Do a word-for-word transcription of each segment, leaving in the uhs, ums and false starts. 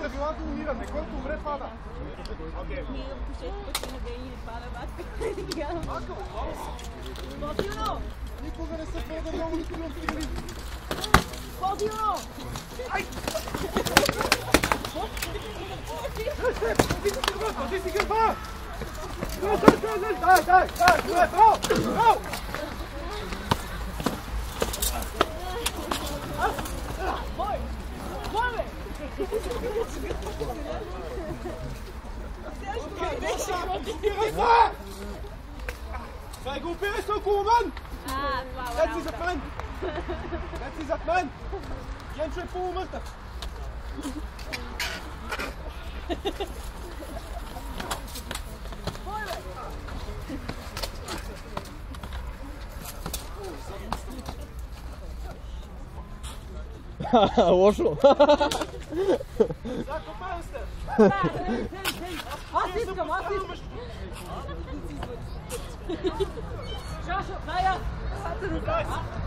правилата умираме. Който умре, пада. Окей. Ние по шест пъти на ден или пада, бат. По-силно! Никога не се пада много да силно стигли. По-силно! Ай! Пази си гърба! Дай, дай, дай! Дай, браво! Браво! Мой! Мой, бе! Дай го опирай се около мен! А, това Дед си зад мен! Дед си зад мен! Генчо е полумъртъв! Мой, бе! Лошо! Закопали сте! Аз искам, аз искам! Шашо, дай я! Дай!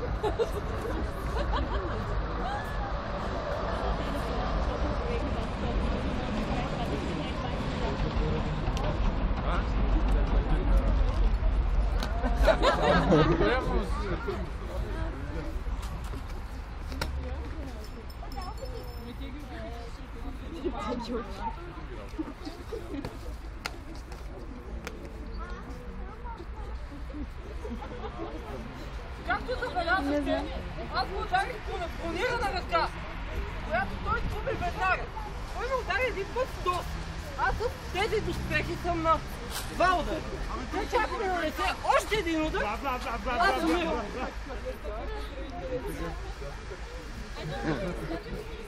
Както забелязахте, аз го ударих по бронирана ръка, която той изгуби веднага. Той ме удари един път в нос. Аз с тези доспехи съм на два удара. Те чак ми нанесе още един удар. Аз умирам.